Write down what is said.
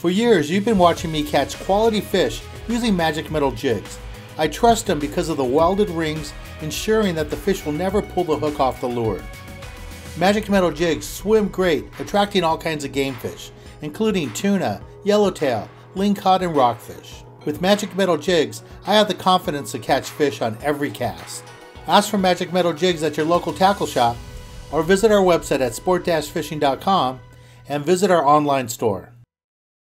For years, you've been watching me catch quality fish using Magic Metal Jigs. I trust them because of the welded rings, ensuring that the fish will never pull the hook off the lure. Magic Metal Jigs swim great, attracting all kinds of game fish, including tuna, yellowtail, lingcod, and rockfish. With Magic Metal Jigs, I have the confidence to catch fish on every cast. Ask for Magic Metal Jigs at your local tackle shop, or visit our website at sport-fishing.com and visit our online store.